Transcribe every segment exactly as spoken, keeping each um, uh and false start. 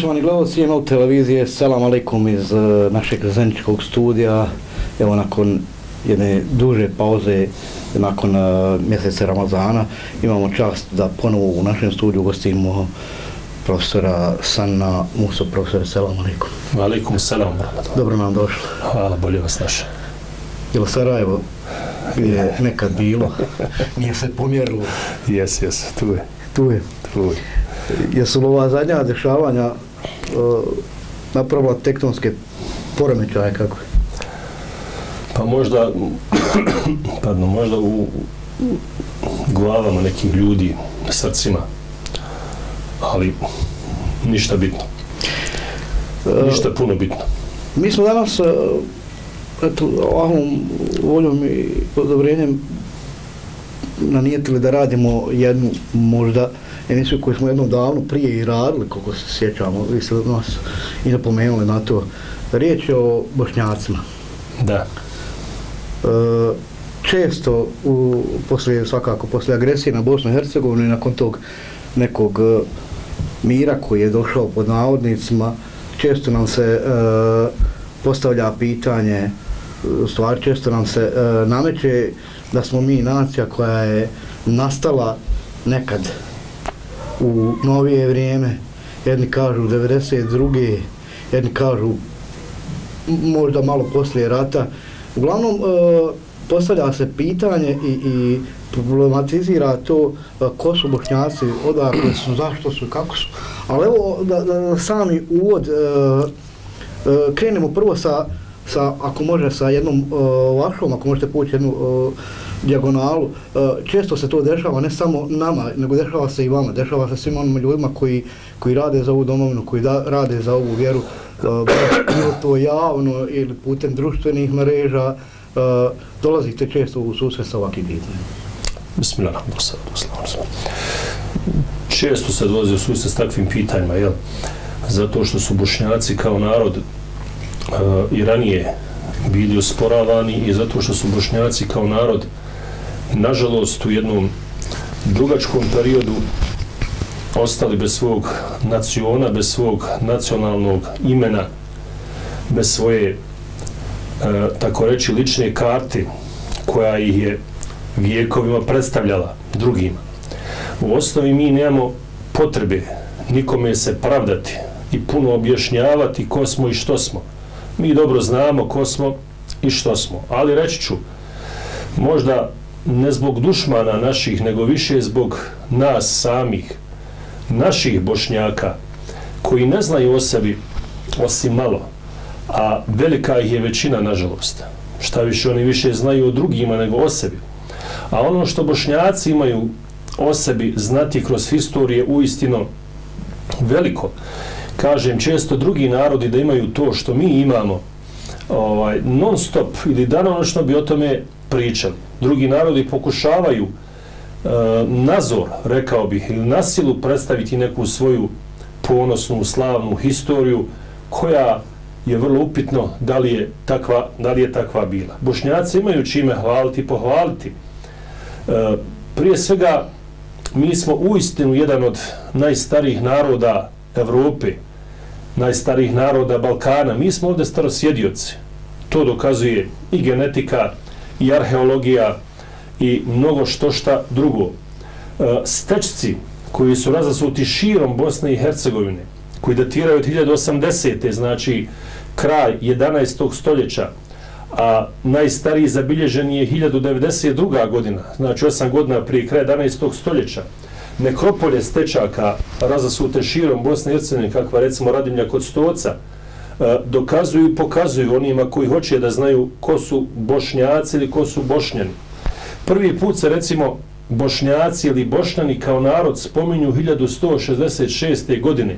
Poštovani gledalci N L televizije, selam alejkum iz uh, našeg zajedničkog studija. Evo nakon jedne duže pauze, nakon uh, mjeseca Ramazana, imamo čast da ponovo u našem studiju gostimo profesora Sanna Musu. Profesore, selam alejkum. Alejkum selam. Dobro nam došli. Hvala, bolje vas naše. Jel Sarajevo je nekad bilo, nije se pomjerilo? Jes, jes, tu je. Tu je. Tu je. Jesu li ova zadnja dešavanja uh, napravila tektonske poremećaje, kako? Pa možda, pardon, možda u glavama nekih ljudi, srcima, ali ništa bitno. Ništa puno bitno. Mi smo danas, uh, eto, ovom voljom i odobrenjem nanijetili da radimo jednu možda emisiju koju smo jednom davno prije i radili, koliko se sjećamo, vi ste nas i napomenuli na to. Riječ je o Bošnjacima. Da. E, često, u, poslije, svakako, poslije agresije na Bosnu i Hercegovinu i nakon tog nekog e, mira koji je došao pod navodnicima, često nam se e, postavlja pitanje, u stvari često nam se e, nameće da smo mi nacija koja je nastala nekad u novije vrijeme, jedni kažu devedeset druge, jedni kažu možda malo poslije rata. Uglavnom, e, postavlja se pitanje i, i problematizira to e, ko su Bošnjaci, odakle su, zašto su, kako su. Ali evo da, da sami uvod, e, e, krenemo prvo sa, sa, ako može, sa jednom e, vašom, ako možete poći jednu e, dijagonalu. Često se to dešava ne samo nama, nego dešava se i vama, dešava se svim onim ljudima koji, koji rade za ovu domovinu, koji da, rade za ovu vjeru, bilo to javno ili putem društvenih mreža, dolazite često u susret sa ovakvim pitanjima. Bismillah, često se dolazi u susret s takvim pitanjima, jel? Zato što su Bošnjaci kao narod uh, i ranije bili osporavani i zato što su Bošnjaci kao narod nažalost u jednom dugačkom periodu ostali bez svog naciona, bez svog nacionalnog imena, bez svoje, e, tako reći, lične karte koja ih je vijekovima predstavljala drugima. U osnovi mi nemamo potrebe nikome se pravdati i puno objašnjavati ko smo i što smo. Mi dobro znamo ko smo i što smo, ali reći ću, možda ne zbog dušmana naših, nego više zbog nas samih, naših Bošnjaka, koji ne znaju o sebi osim malo, a velika ih je većina, nažalost. Šta više, oni više znaju o drugima nego o sebi. A ono što Bošnjaci imaju o sebi znati kroz historije uistinu veliko. Kažem, često drugi narodi da imaju to što mi imamo, ovaj, non stop ili danonoćno bi o tome pričali. Drugi narodi pokušavaju e, nazor, rekao bih, ili na silu predstaviti neku svoju ponosnu, slavnu historiju koja je vrlo upitno da li je takva, da li je takva bila. Bošnjaci imaju čime hvaliti i pohvaliti. E, prije svega, mi smo uistinu jedan od najstarijih naroda Evrope, najstarijih naroda Balkana. Mi smo ovdje starosjedioci. To dokazuje i genetika, i arheologija, i mnogo što šta drugo. E, stečci koji su razasuti širom Bosne i Hercegovine, koji datiraju od hiljadu osamdesete. znači kraj jedanaestog stoljeća, a najstariji zabilježen je hiljadu devedeset druga. godina, znači osam godina prije kraja jedanaestog stoljeća. Nekropolje stečaka razasute širom Bosne i Hercegovine, kakva recimo Radimlja kod Stoca, dokazuju i pokazuju onima koji hoće da znaju ko su Bošnjaci ili ko su Bošnjani. Prvi put se recimo Bošnjaci ili Bošnjani kao narod spominju hiljadu sto šezdeset šeste. godine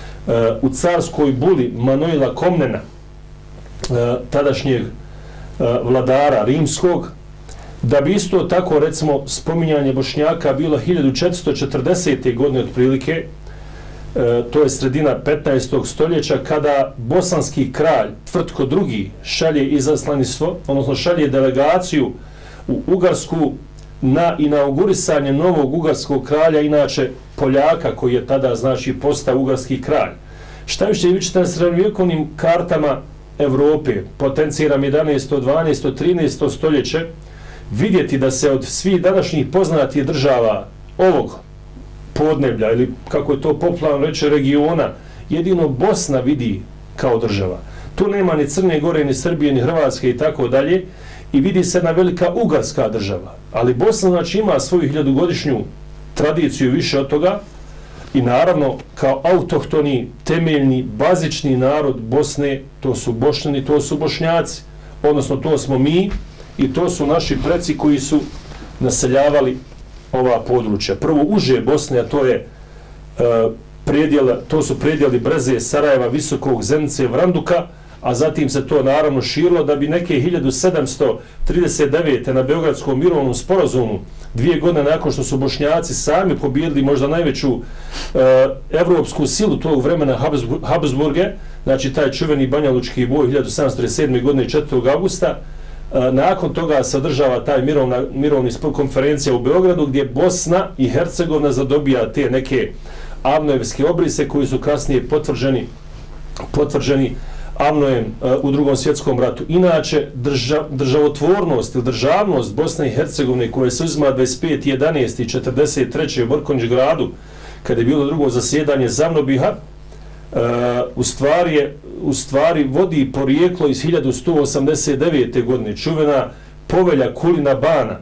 u carskoj buli Manuila Komnena, tadašnjeg vladara rimskog, da bi isto tako recimo spominjanje Bošnjaka bilo hiljadu četiristo četrdesete. godine otprilike, e, to je sredina petnaestog. stoljeća, kada bosanski kralj Tvrtko drugi. šalje izaslanstvo, odnosno šalje delegaciju u Ugarsku na inaugurisanje novog ugarskog kralja, inače Poljaka, koji je tada znači postao ugarski kralj. Šta više vi ćete na srednjovjekovnim kartama Evrope, potenciram jedanaesto, dvanaesto, trinaesto stoljeće, vidjeti da se od svih današnjih poznatih država ovog podneblja, ili kako je to popularno reći regiona, jedino Bosna vidi kao država. Tu nema ni Crne Gore, ni Srbije, ni Hrvatske i tako dalje, i vidi se jedna velika ugarska država. Ali Bosna znači ima svoju hiljadugodišnju tradiciju više od toga i naravno kao autohtoni, temeljni, bazični narod Bosne, to su Bošnjani, to su Bošnjaci, odnosno to smo mi i to su naši preci koji su naseljavali ova područja. Prvo uže Bosne, a to je e, predjela, to su predjeli Breze, Sarajeva, Visokog, Zenice, Vranduka, a zatim se to naravno širilo da bi neke hiljadu sedamsto trideset devete. na Beogradskom mirovnom sporazumu, dvije godine nakon što su Bošnjaci sami pobijedili možda najveću e, evropsku silu tog vremena Habsburge, znači taj čuveni Banjalučki boj hiljadu sedamsto trideset sedme. godine četvrtog avgusta, e, nakon toga se održava taj mirovna, mirovni konferencija u Beogradu gdje Bosna i Hercegovina zadobija te neke Avnojevske obrise koji su kasnije potvrđeni, potvrđeni Avnojem uh, u drugom svjetskom ratu. Inače, drža, državotvornost ili državnost Bosne i Hercegovine koja se uzima dvadeset pete jedanaeste četrdeset treće u Mrkonjić gradu, kada je bilo drugo zasjedanje Zavnobiha, uh, u, stvari je, u stvari vodi porijeklo iz hiljadu sto osamdeset devete. godine, čuvena povelja Kulina Bana,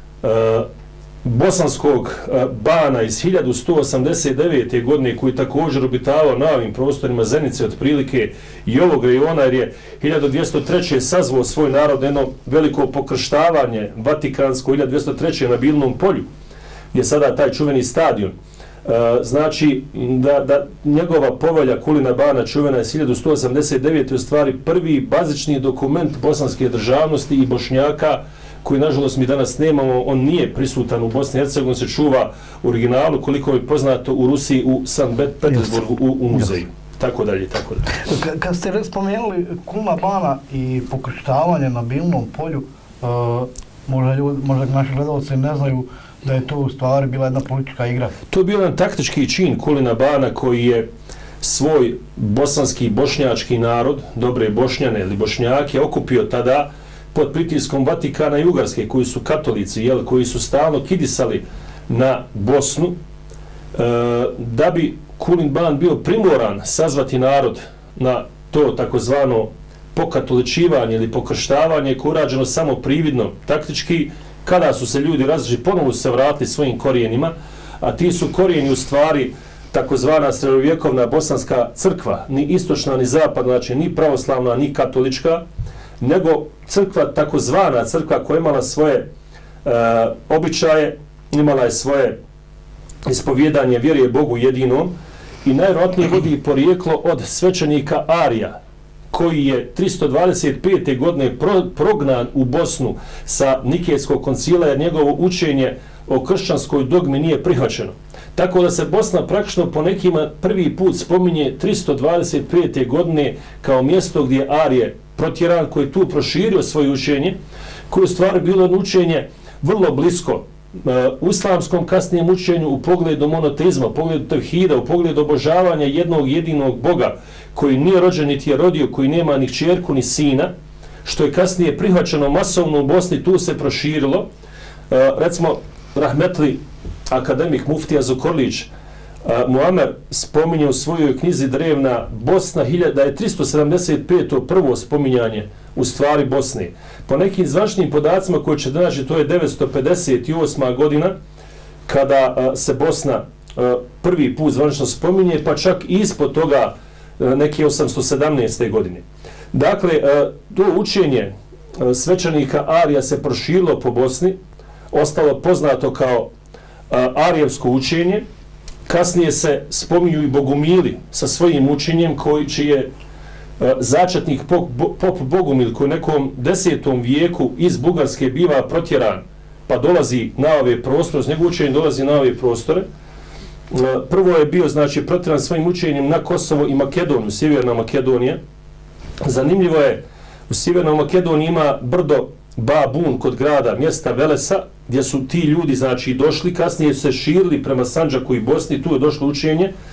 uh, bosanskog uh, bana iz hiljadu sto osamdeset devete. godine, koji također obitavao na ovim prostorima Zenice otprilike i ovog rejona, jer je hiljadu dvjesto treće. sazvao svoj narod jedno veliko pokrštavanje vatikansko hiljadu dvjesto treće. na Bilnom polju, gdje je sada taj čuveni stadion. Uh, znači da, da njegova povelja Kulina Bana čuvena iz hiljadu sto osamdeset devete. u stvari prvi bazični dokument bosanske državnosti i Bošnjaka koji nažalost mi danas nemamo. On nije prisutan u Bosni i Hercegovini, se čuva u originalu, koliko je poznato u Rusiji, u Sankt Petersburgu, u, u muzeju. Tako dalje, tako dalje. Kad ste spomenuli Kulina Bana i pokrštavanje na Bilnom polju, uh, možda, ljudi, možda naši gledalci ne znaju da je to u stvari bila jedna politička igra. To je bio jedan taktički čin Kulina Bana koji je svoj bosanski bošnjački narod, dobre Bošnjane ili Bošnjake, okupio tada pod pritiskom Vatikana i Ugarske, koji su katolici, jel, koji su stalno kidisali na Bosnu, e, da bi Kulin Ban bio primoran sazvati narod na to takozvano pokatoličivanje ili pokrštavanje koje je urađeno samo prividno, taktički, kada su se ljudi različili, ponovo se vratili svojim korijenima, a ti su korijeni u stvari takozvana srednjovjekovna bosanska crkva, ni istočna ni zapadna, znači ni pravoslavna ni katolička, nego crkva, takozvana crkva koja je imala svoje e, običaje, imala je svoje ispovjedanje vjere Bogu jedinom i najvjerojatnije vodi porijeklo od svećenika Arija, koji je tristo dvadeset pete. godine pro, prognan u Bosnu sa Nikejskog koncila, jer njegovo učenje o kršćanskoj dogmi nije prihvaćeno. Tako da se Bosna praktično po nekima prvi put spominje tristo dvadeset pete. godine kao mjesto gdje je Arije protjeran, koji je tu proširio svoje učenje, koje je u stvari bilo učenje vrlo blisko uh, islamskom kasnijem učenju u pogledu monoteizma, u pogledu tevhida, u pogledu obožavanja jednog jedinog Boga, koji nije rođen niti je rodio, koji nema ni kćerku ni sina, što je kasnije prihvaćeno masovno u Bosni, tu se proširilo. Uh, recimo, rahmetli akademik Muftija Zukorlić Uh, Muamer spominje u svojoj knjizi Drevna Bosna da je tristo sedamdeset peto. prvo spominjanje u stvari Bosne. Po nekim zvačnim podacima koje će naći, to je devetsto pedeset osma. godina kada uh, se Bosna uh, prvi put zvačno spominje, pa čak i ispod toga uh, neke osamsto sedamnaeste. godine. Dakle, uh, to učenje uh, svećenika Arija se proširilo po Bosni, ostalo poznato kao uh, arijevsko učenje. Kasnije se spominju i Bogumili sa svojim učenjem, koji će je e, začetnik pop, pop Bogumil, koji u nekom desetom vijeku iz Bugarske biva protjeran, pa dolazi na ove prostore, s njegov učenjem dolazi na ove prostore. E, prvo je bio, znači, protjeran svojim učenjem na Kosovo i Makedoniju, Sjeverna Makedonija. Zanimljivo je, u Sjevernoj Makedoniji ima brdo Babun kod grada, mjesta Velesa, gdje su ti ljudi, znači, došli, kasnije su se širili prema Sandžaku i Bosni, tu je došlo učenje.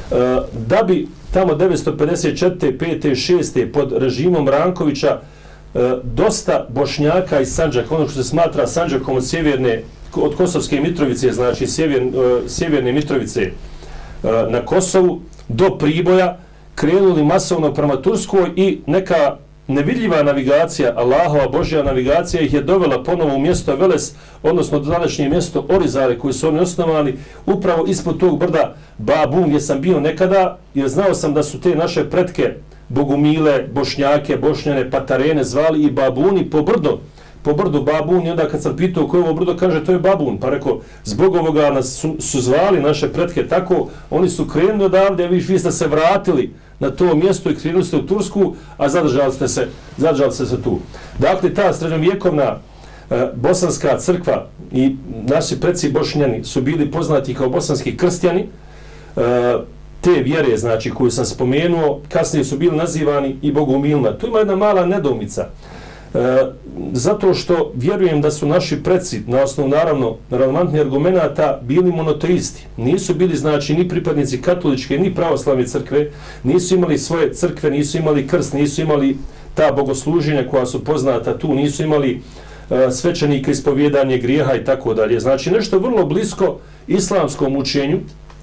da bi tamo devetsto pedeset četvrte, pete, šeste pod režimom Rankovića dosta Bošnjaka iz Sandžaka, ono što se smatra Sandžakom od sjeverne, od Kosovske Mitrovice, znači sjever, sjeverne Mitrovice na Kosovu, do Priboja, krenuli masovno prema Turskoj i neka nevidljiva navigacija, Allahova Božja navigacija ih je dovela ponovo u mjesto Veles, odnosno do današnje mjesto Orizare, koje su oni osnovali upravo ispod tog brda Babun, gdje sam bio nekada, jer znao sam da su te naše pretke Bogumile, Bošnjake, Bošnjane, Patarene zvali i Babuni po brdo, po brdu Babun, i onda kad sam pitao koje je ovo brdo, kaže to je Babun, pa rekao, zbog ovoga nas su, su zvali naše pretke tako, oni su krenuli odavde, vi, vi ste se vratili na to mjesto i krenuli ste u Tursku, a zadržali ste se, zadržali ste se tu. Dakle, ta srednjovjekovna e, bosanska crkva i naši preci Bošnjani su bili poznati kao bosanski krstjani, e, te vjere, znači, koju sam spomenuo, kasnije su bili nazivani i bogumilima. Tu ima jedna mala nedoumica. E, zato što vjerujem da su naši preci, na osnovu naravno relevantnih argumenata, bili monoteisti. Nisu bili, znači, ni pripadnici katoličke, ni pravoslavne crkve, nisu imali svoje crkve, nisu imali krst, nisu imali ta bogosluženja koja su poznata tu, nisu imali e, svećenike, ispovjedanje grijeha i tako dalje. Znači, nešto vrlo blisko islamskom učenju.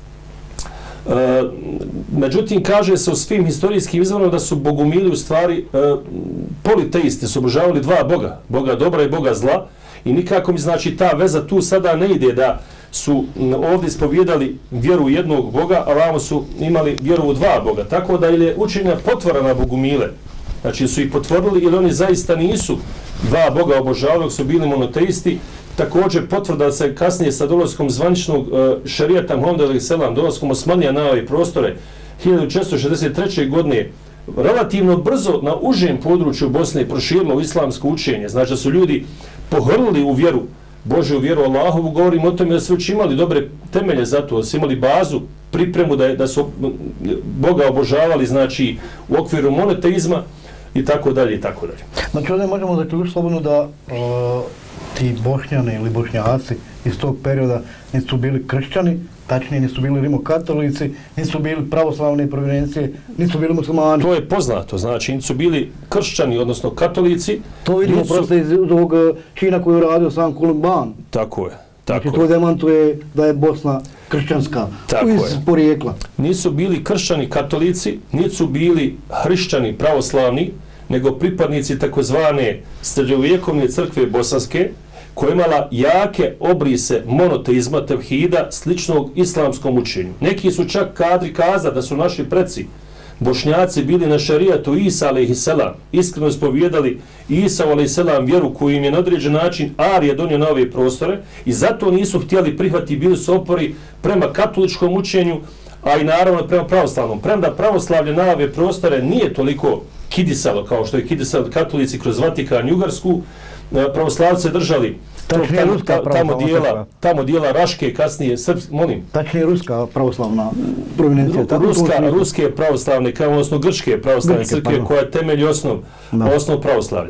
E, međutim, kaže se u svim historijskim izvorima da su bogumili u stvari e, politeisti, su obožavali dva boga, boga dobra i boga zla, i nikako mi, znači, ta veza tu sada ne ide da su ovdje ispovjedali vjeru jednog boga, a vamo su imali vjeru u dva boga, tako da je učenja potvora na bogumile, znači su ih potvorili, ili oni zaista nisu dva boga obožavali, su bili monoteisti. Također potvrda se kasnije sa dolaskom zvaničnog uh, šerijata Muhameda alejhi selam, dolaskom Osmanlija na ove prostore hiljadu četiristo šezdeset treće. godine, relativno brzo na užem području Bosne proširilo islamsko učenje. Znači da su ljudi pohrlili u vjeru, Božju vjeru Allahovu, govorim o tome da su već imali dobre temelje za to, da su imali bazu, pripremu da, je, da su Boga obožavali, znači u okviru monoteizma i tako dalje i tako dalje. Znači ovdje možemo zaključiti slobodno da uh, ti Bošnjani ili Bošnjaci iz tog perioda nisu bili kršćani, tačnije nisu bili rimokatolici, nisu bili pravoslavne provenijencije, nisu bili muslimani. To je poznato, znači nisu bili kršćani, odnosno katolici. To vidimo nisu... prosto iz ovog čina koju je radio sam Kulumban. Tako je. Tako znači to demantuje da je Bosna kršćanska iz porijekla. Nisu bili kršćani katolici, nisu bili hrišćani pravoslavni, nego pripadnici takozvane srednjovjekovne crkve bosanske, koja je imala jake obrise monoteizma, tevhida, sličnog islamskom učenju. Neki su čak kadri kazati da su naši preci Bošnjaci bili na šarijatu Isa alejhi selam, iskreno ispovijedali Isa alejhi selam vjeru koju im je na određen način Arije donio na ove prostore, i zato nisu htjeli prihvatiti, bili su opori prema katoličkom učenju, a i naravno prema pravoslavnom. Premda pravoslavlje na ove prostore nije toliko kidisalo kao što je kidisalo katolici kroz Vatikan i Ugarsku, pravoslavci držali tamo, tamo, tamo, dijela, tamo dijela Raške, kasnije srpske, molim. Tačnije ruska pravoslavna provinencija. Ruska, ruske pravoslavne, kao odnosno grčke pravoslavne grčke, crkve, pardon. Koja je temelj osnov, osnov pravoslavlja.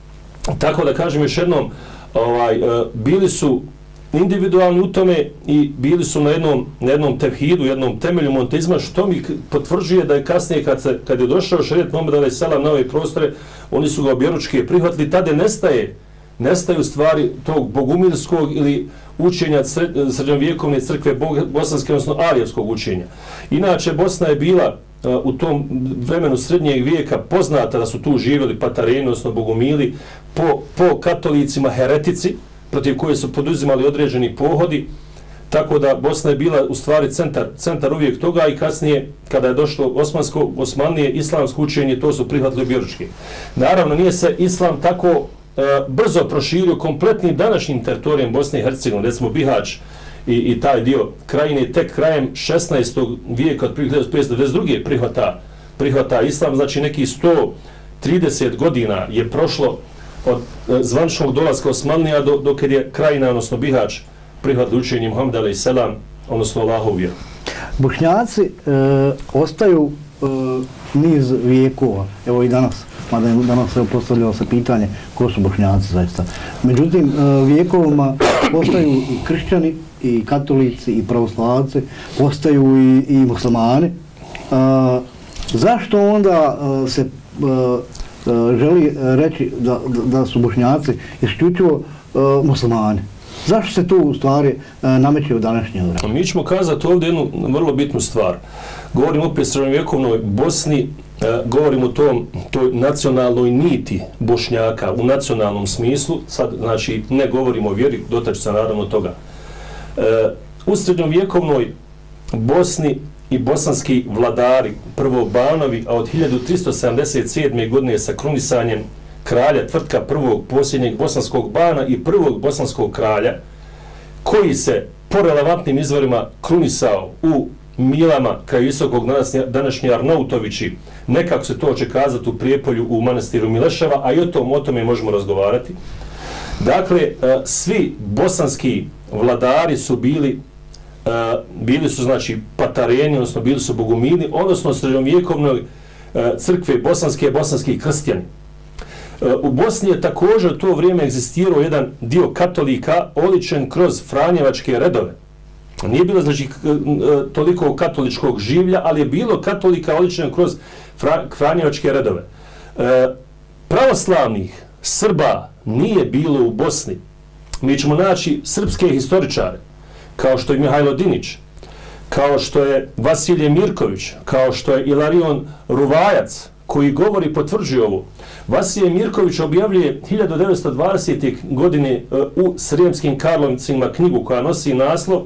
Tako da kažem još jednom, ovaj, bili su individualni u tome i bili su na jednom, na jednom tevhidu, jednom temelju monoteizma, što mi potvrđuje da je kasnije, kad, se, kad je došao šerijet Muhameda alejhi selam na ove prostore, oni su ga objeručke prihvatili, tada nestaje, nestaju stvari tog bogumilskog ili učenja srednjovjekovne crkve bosanske, odnosno arijevskog učenja. Inače, Bosna je bila uh, u tom vremenu srednjeg vijeka poznata da su tu živjeli patareni, odnosno bogumili, po, po katolicima heretici, protiv koje su poduzimali određeni pohodi, tako da Bosna je bila u stvari centar, centar uvijek toga, i kasnije, kada je došlo osmansko, osmanlije, islamsko učenje, to su prihvatili objeručki. Naravno, nije se islam tako e, brzo proširio kompletnim današnjim teritorijem Bosne i Hercegovine, recimo Bihać i, i taj dio krajine, tek krajem šesnaestog vijeka, od hiljadu petsto devedeset druge prihvata, prihvata islam, znači neki sto trideset godina je prošlo od zvaničnog dolaska Osmanlija do, do kad je krajina, odnosno Bihać, prihvatili učenje Muhameda alejhi selam, odnosno Allahovu vjeru. Bošnjaci e, ostaju e, niz vijekova, evo i danas, mada je danas se postavljalo se pitanje ko su Bošnjaci zaista. Međutim, e, vijekovima postaju i kršćani, i katolici, i pravoslavci, postaju i, i muslimani, a, zašto onda a, se a, a, želi reći da, da, da su Bošnjaci isključivo a, muslimani? Zašto se tu u stvari a, nameće u današnje vreme? Mi ćemo kazati ovdje jednu vrlo bitnu stvar. Govorimo opet o srednjovjekovnoj Bosni, a, govorimo o tom, toj nacionalnoj niti Bošnjaka u nacionalnom smislu, sad znači ne govorimo o vjeri, dotaći se naravno toga. A, u srednjovjekovnoj Bosni i bosanski vladari, prvo banovi, a od hiljadu tristo sedamdeset sedme. godine sa krunisanjem kralja Tvrtka prvog posljednjeg bosanskog bana i prvog bosanskog kralja, koji se po relevantnim izvorima krunisao u Milama, kraj visokog današnje Arnautovići, nekako se to će kazati u Prijepolju u manastiru Mileševa, a i o tom, o tome možemo razgovarati. Dakle, svi bosanski vladari su bili Uh, bili su znači patareni, odnosno bili su bogumili, odnosno srednjovjekovne uh, crkve bosanske, bosanski krstjani. Uh, u Bosni je također u to vrijeme egzistirao jedan dio katolika oličen kroz franjevačke redove. Nije bilo znači uh, toliko katoličkog življa, ali je bilo katolika oličen kroz fra, franjevačke redove. Uh, pravoslavnih Srba nije bilo u Bosni. Mi ćemo naći srpske historičare, kao što je Mihajlo Dinić, kao što je Vasilije Mirković, kao što je Ilarion Ruvajac, koji govori i potvrđuje ovo. Vasilije Mirković objavljuje hiljadu devetsto dvadesete. godine u Srijemskim Karlovcima knjigu koja nosi naslov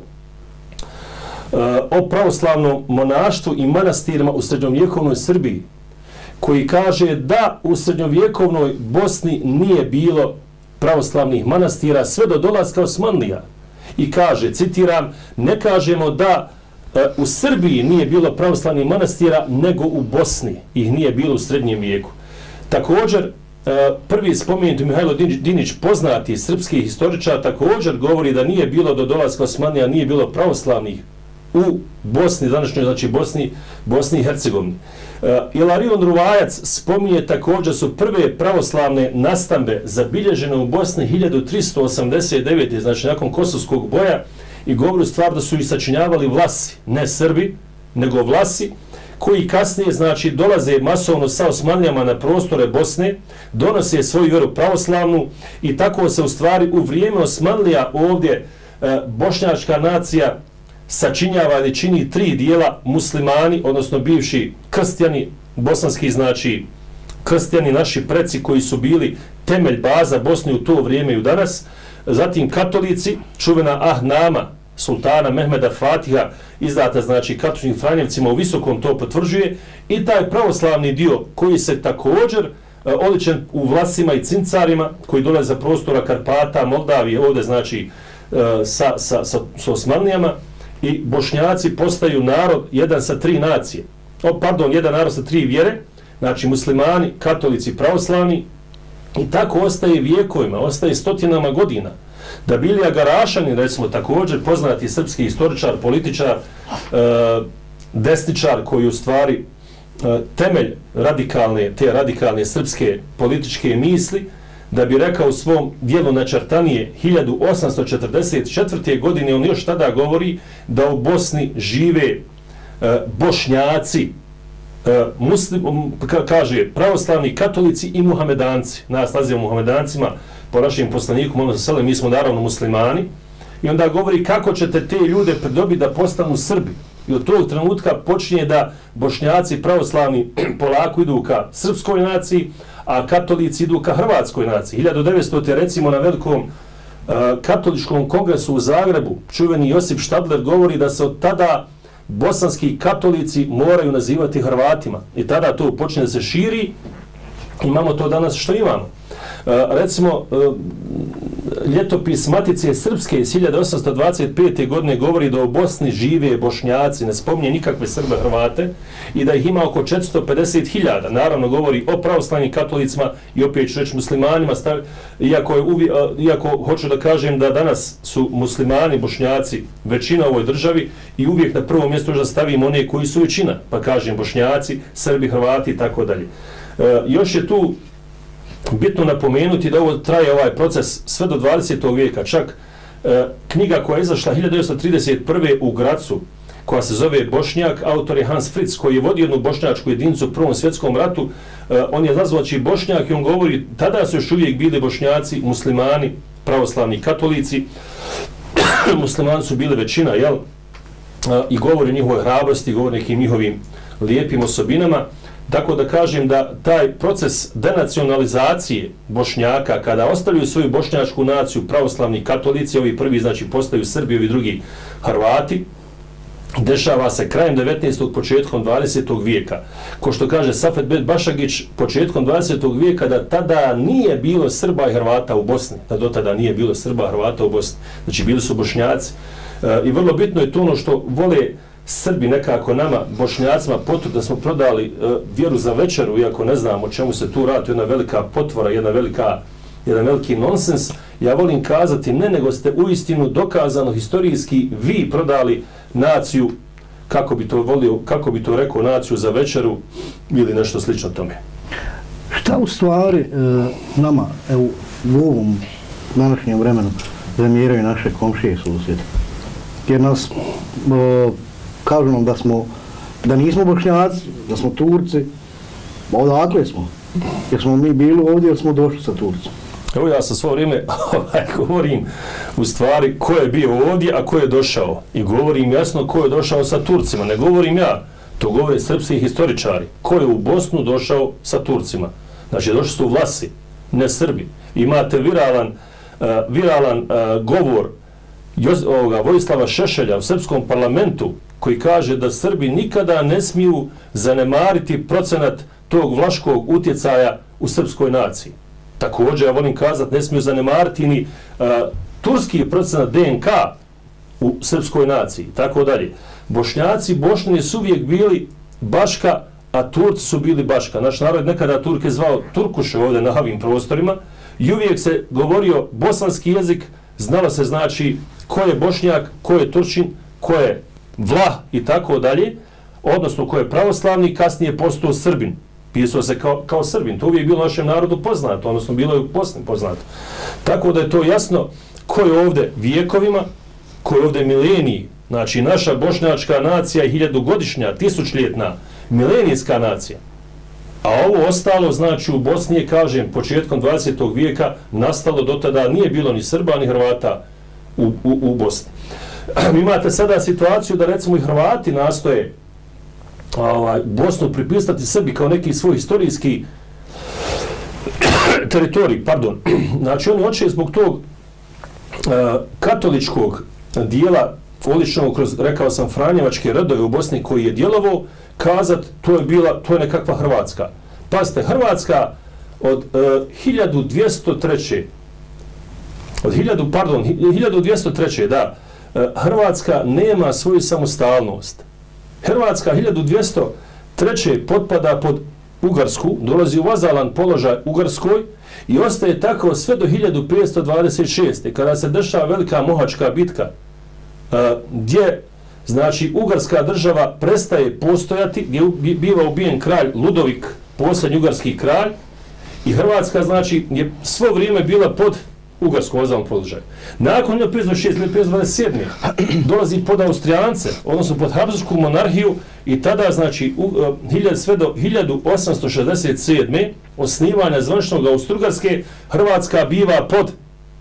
o pravoslavnom monaštvu i manastirima u srednjovjekovnoj Srbiji, koji kaže da u srednjovjekovnoj Bosni nije bilo pravoslavnih manastira sve do dolaska Osmanlija. I kaže, citiram, ne kažemo da e, u Srbiji nije bilo pravoslavnih manastira, nego u Bosni ih nije bilo u srednjem vijeku. Također, e, prvi spomenuti Mihajlo Dinić, poznati srpski historičar, također govori da nije bilo do dolaska Osmanlija, nije bilo pravoslavnih u Bosni, današnjoj, znači Bosni, Bosni i Hercegovini. E, Ilarion Ruvajac spominje također su prve pravoslavne nastambe zabilježene u Bosni hiljadu tristo osamdeset devete. znači nakon Kosovskog boja, i govori stvar da su ih sačinjavali Vlasi, ne Srbi, nego Vlasi, koji kasnije znači dolaze masovno sa Osmanlijama na prostore Bosne, donose svoju vjeru pravoslavnu i tako se u stvari u vrijeme Osmanlija ovdje e, bošnjačka nacija sačinjava ili čini tri dijela muslimani, odnosno bivši krstjani, bosanski znači krstjani, naši preci koji su bili temelj baza Bosne u to vrijeme i u danas, zatim katolici, čuvena Ahnama, sultana Mehmeda Fatiha, izdata znači katoličkim franjevcima, u Visokom to potvrđuje, i taj pravoslavni dio koji se također uh, oličen u Vlasima i Cincarima, koji dolaze za prostora Karpata, Moldavije, ovdje znači uh, sa, sa, sa, sa Osmanlijama, i Bošnjaci postaju narod jedan sa tri nacije. O, pardon, jedan narod sa tri vjere, znači muslimani, katolici, pravoslavni, i tako ostaje vijekovima, ostaje stotinama godina. Da Bilija Garašanin, recimo također poznati srpski historičar, političar, e, desničar, koji u stvari e, temelj radikalne, te radikalne srpske političke misli, da bi rekao u svom dijelu Načrtanije hiljadu osamsto četrdeset četvrte. godine, on još tada govori da u Bosni žive e, Bošnjaci, e, muslim, ka, kaže pravoslavni, katolici i muhamedanci. Nas nazivamo muhamedancima po našem poslaniku, mi smo naravno muslimani, i onda govori kako ćete te ljude pridobiti da postanu Srbi. I od tog trenutka počinje da Bošnjaci pravoslavni polako idu ka srpskoj naciji, a katolici idu ka hrvatskoj naciji. hiljadu devetstote. recimo na velikom uh, katoličkom kongresu u Zagrebu, čuveni Josip Štadler govori da se od tada bosanski katolici moraju nazivati Hrvatima. I tada to počne da se širi. Imamo to danas što imamo. Uh, recimo, uh, ljetopis Matice Srpske iz hiljadu osamsto dvadeset pete. godine govori da u Bosni žive Bošnjaci, ne spominje nikakve Srbe, Hrvate, i da ih ima oko četiristo pedeset hiljada. Naravno govori o pravoslavnim katolicima i opet ću reći muslimanima, stav, iako, je uvi, iako hoću da kažem da danas su muslimani, Bošnjaci većina u ovoj državi, i uvijek na prvo mjesto da stavimo one koji su većina, pa kažem Bošnjaci, Srbi, Hrvati i tako dalje. Još je tu bitno napomenuti da ovo traje ovaj proces sve do dvadesetog vijeka. Čak e, knjiga koja je izašla hiljadu devetsto trideset prve. u Gracu, koja se zove Bošnjak, autor je Hans Fritz, koji je vodio jednu bošnjačku jedinicu u Prvom svjetskom ratu. Uh, on je nazvaći Bošnjak i on govori, tada su još uvijek bili Bošnjaci, muslimani, pravoslavni katolici, muslimani su bili većina, jel? Uh, I govori o njihovoj hrabrosti, govori o nekim njihovim lijepim osobinama. Tako da kažem da taj proces denacionalizacije Bošnjaka, kada ostavljaju svoju bošnjačku naciju, pravoslavni katolici, ovi prvi znači postaju Srbi, ovi drugi Hrvati, dešava se krajem devetnaestog. početkom dvadesetog vijeka. Ko što kaže Safet Bet Bašagić, početkom dvadesetog vijeka, da tada nije bilo Srba i Hrvata u Bosni, da do tada nije bilo Srba i Hrvata u Bosni, znači bili su Bošnjaci. E, I vrlo bitno je to ono što vole Srbi nekako nama, Bošnjacima, potu da smo prodali e, vjeru za večeru, iako ne znamo o čemu se tu radi, jedna velika potvora, jedna velika, jedan veliki nonsens. Ja volim kazati, ne, nego ste uistinu dokazano historijski vi prodali naciju, kako bi to volio, kako bi to rekao, naciju za večeru ili nešto slično tome. Šta u stvari e, nama, evo, u ovom današnjem vremenu zamjeraju naše komšije i susjede? Jer nas e, kažu nam da smo, da nismo Bošnjaci, da smo Turci, odakle smo? Jer smo mi bili ovdje, jer smo došli sa Turcima. Evo ja sa svo vrijeme ovaj, govorim u stvari ko je bio ovdje, a ko je došao. I govorim jasno ko je došao sa Turcima. Ne govorim ja, to govore srpski historičari. Ko je u Bosnu došao sa Turcima. Znači došli su Vlasi, ne Srbi. Imate viralan, uh, viralan uh, govor Jos, ovoga, Vojislava Šešelja u srpskom parlamentu koji kaže da Srbi nikada ne smiju zanemariti procenat tog vlaškog utjecaja u srpskoj naciji. Također, ja volim kazati, ne smiju zanemariti ni uh, turski procenat D N K u srpskoj naciji, tako dalje. Bošnjaci, Bošnjani su uvijek bili Baška, a Turci su bili Baška. Naš narod nekada Turke zvao Turkuše ovdje na ovim prostorima i uvijek se govorio bosanski jezik, znalo se znači ko je Bošnjak, ko je Turčin, ko je Vlah i tako dalje, odnosno ko je pravoslavni, kasnije postao Srbin. Pisao se kao, kao Srbin. To uvijek bilo našem narodu poznato, odnosno bilo je u Bosni poznato. Tako da je to jasno ko je ovdje vijekovima, ko je ovdje mileniji. Znači naša bošnjačka nacija je hiljadugodišnja, tisućljetna, milenijska nacija. A ovo ostalo, znači u Bosni je, kažem, početkom dvadesetog vijeka nastalo, do tada nije bilo ni Srba ni Hrvata u, u, u Bosni. Imate sada situaciju da recimo i Hrvati nastoje ovaj, Bosnu pripisati sebi kao neki svoj historijski teritorij, pardon. Znači oni hoće zbog tog uh, katoličkog dijela oličnog kroz, rekao sam, Franjevačke redove u Bosni koji je djelovao, kazat to je bila, to je nekakva Hrvatska. Pazite, Hrvatska od uh, hiljadu dvjesto treće od hiljadu, pardon, hiljadu dvjesto treće da, uh, Hrvatska nema svoju samostalnost. Hrvatska hiljadu dvjesto treće potpada pod Ugarsku, dolazi u vazalan položaj Ugarskoj i ostaje tako sve do hiljadu petsto dvadeset šeste. kada se dešava velika mohačka bitka, uh, gdje znači Ugarska država prestaje postojati, gdje biva ubijen kralj Ludovik, posljednji ugarski kralj, i Hrvatska znači je svo vrijeme bila pod ugarskom vazalnom položaju. Nakon hiljadu petsto dvadeset šeste do hiljadu petsto dvadeset sedme dolazi pod Austrijance, odnosno pod Habsbursku monarhiju, i tada znači u, uh, sve do hiljadu osamsto šezdeset sedme osnivanja zvaničnog Austrougarske, Hrvatska biva pod,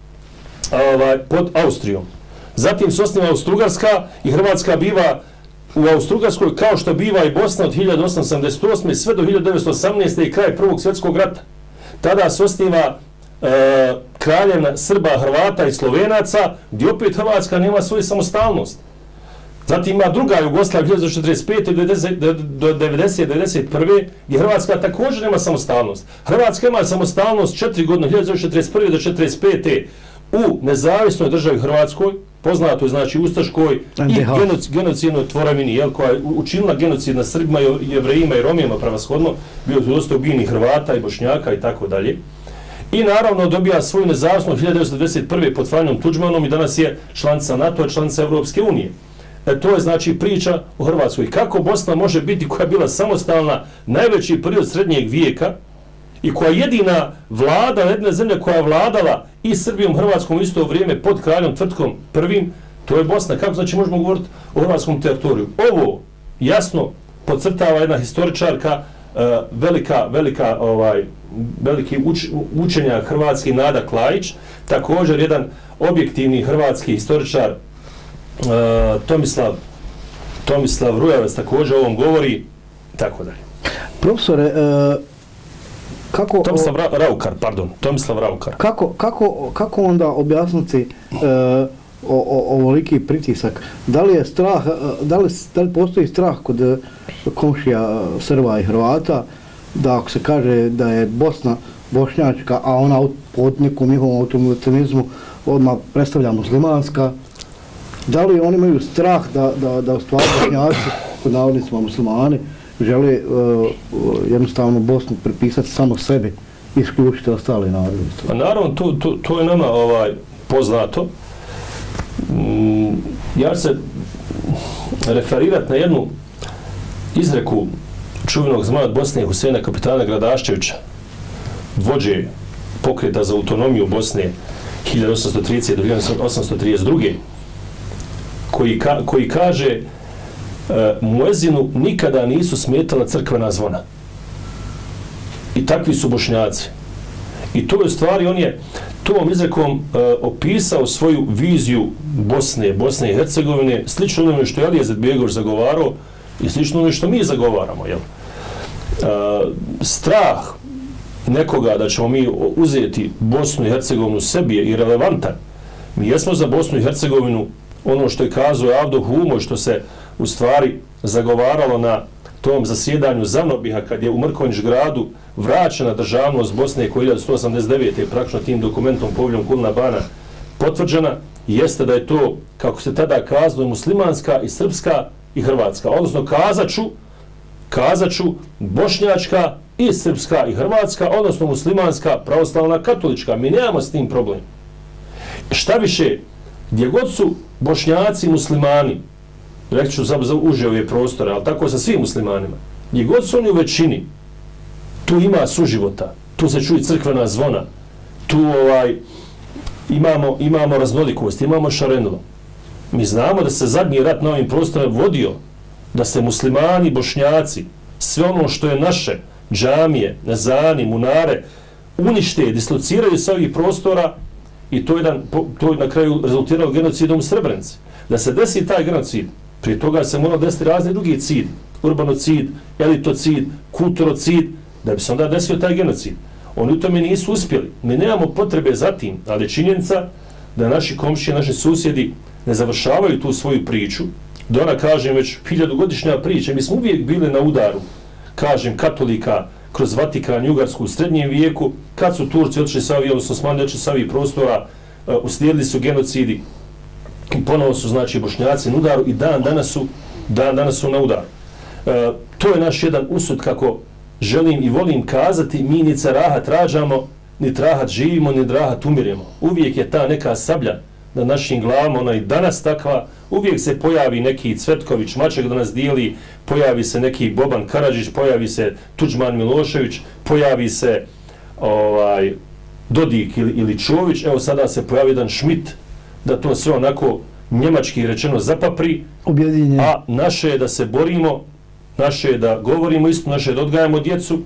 ovaj, pod Austrijom. Zatim se osniva Austrougarska i Hrvatska biva u Austrougarskoj, kao što biva i Bosna od hiljadu osamsto sedamdeset osme sve do hiljadu devetsto osamnaeste i kraj Prvog svjetskog rata. Tada se osniva e, kraljevna Srba, Hrvata i Slovenaca, gdje opet Hrvatska nema svoju samostalnost. Zatim ima druga Jugoslavija hiljadu četrdeset pete do devedeset devedeset prve gdje Hrvatska također nema samostalnost. Hrvatska ima samostalnost četiri godine, hiljadu četrdeset prve do četrdeset pete u nezavisnoj državi Hrvatskoj, poznatoj znači Ustaškoj i genocidnoj tvorevini, jel, koja je učinila genocid na Srbima, Jevrejima i Romima prevashodno, bio tu dosta ubijeni Hrvata i Bošnjaka i tako dalje. I naravno dobija svoju nezavisnost hiljadu devetsto devedeset prve pod Franjom Tudžmanom i danas je članica NATO, članica Evropske unije. E, to je znači priča o Hrvatskoj. Kako Bosna može biti, koja je bila samostalna najveći period srednjeg vijeka i koja je jedina vlada, jedna zemlja koja je vladala i Srbijom, Hrvatskom u isto vrijeme pod kraljom Tvrtkom prvim, To je Bosna. Kako znači možemo govoriti o hrvatskom teritoriju? Ovo jasno podcrtava jedna historičarka, uh, velika, velika, ovaj, veliki uč, učenjak hrvatski Nada Klajić, također jedan objektivni hrvatski historičar uh, Tomislav, Tomislav Rujavac također o ovom govori, tako dalje. Profesore, uh, kako... Tomislav Ra Raukar, pardon, Tomislav Raukar. Kako, kako, kako onda objasniti uh, o, o, ovoliki pritisak? Da li je strah, da li, da li postoji strah kod komšija Srba i Hrvata da ako se kaže da je Bosna bošnjačka, a ona pod nekom njihovom automatizmu odmah predstavlja muslimanska, da li oni imaju strah da, da, da u stvari bošnjaci, pod navodnicima muslimani, žele uh, jednostavno Bosnu prepisati samo sebi i isključiti ostale narode? Pa naravno, to, to, to je nama ovaj, poznato. Mm, ja ću se referirati na jednu izreku čuvenog zmaja Bosne Huseina kapitana Gradaščevića, vođe pokreta za autonomiju Bosne hiljadu osamsto tridesete do hiljadu osamsto trideset druge koji, ka, koji kaže e, muezinu nikada nisu smetala crkvena zvona. I takvi su Bošnjaci. I to je u stvari, on je tom izrekom e, opisao svoju viziju Bosne, Bosne i Hercegovine, slično onome što je Alija Izetbegović zagovarao i slično onome što mi zagovaramo. Jel? E, strah nekoga da ćemo mi uzeti Bosnu i Hercegovinu sebi je irelevantan. Mi jesmo za Bosnu i Hercegovinu ono što je kazao Avdo Humo, što se u stvari zagovaralo na tom zasjedanju Zanobiha kad je u Mrkonjić gradu vraćena državnost Bosne koja je hiljadu sto osamdeset devete praktično tim dokumentom poveljom Kulna Bana potvrđena, jeste da je to, kako se tada kazalo, muslimanska i srpska i hrvatska. Odnosno kazaću, kazaću bošnjačka i srpska i hrvatska, odnosno muslimanska, pravoslavna, katolička. Mi nemamo s tim problem. Šta više, gdje god su Bošnjaci muslimani, reći ću za, za uže ove prostore, ali tako sa svim muslimanima, gdje god su oni u većini, tu ima suživota, tu se čuje crkvena zvona, tu ovaj, imamo, imamo raznolikost, imamo šarenilo. Mi znamo da se zadnji rat na ovim prostorima vodio, da se muslimani, Bošnjaci, sve ono što je naše, džamije, nezani, munare, unište, dislociraju sa ovih prostora i to je, jedan, to je na kraju rezultiralo genocidom u Srebrenici. Da se desi taj genocid, prije toga se moralo desiti razni drugi cid, urbanocid, elitocid, kulturocid, da bi se onda desio taj genocid. Oni u tome nisu uspjeli. Mi nemamo potrebe za tim, ali je činjenica da naši komšije, naši susjedi ne završavaju tu svoju priču, da ona, kažem, već hiljadugodišnja priča. Mi smo uvijek bili na udaru, kažem, katolika kroz Vatikan i Ugarsku u srednjem vijeku, kad su Turci otišli sa ovih, odnosno Osmani otišli sa ovih prostora, uh, uslijedili su genocidi i ponovo su, znači, Bošnjaci na udaru i dan danas su, dan danas su na udaru. Uh, to je naš jedan usud kako želim i volim kazati, mi ni rahat rađamo, ni rahat živimo, ni rahat umiremo. Uvijek je ta neka sablja na našim glavama, ona i danas takva, uvijek se pojavi neki Cvetković, Maček da nas dijeli, pojavi se neki Boban Karadžić, pojavi se Tuđman Milošević, pojavi se ovaj, Dodik ili, ili Čović, evo sada se pojavi jedan Schmidt, da to sve onako njemački rečeno zapapri, objedinje. A naše je da se borimo, naše je da govorimo isto, naše je da odgajamo djecu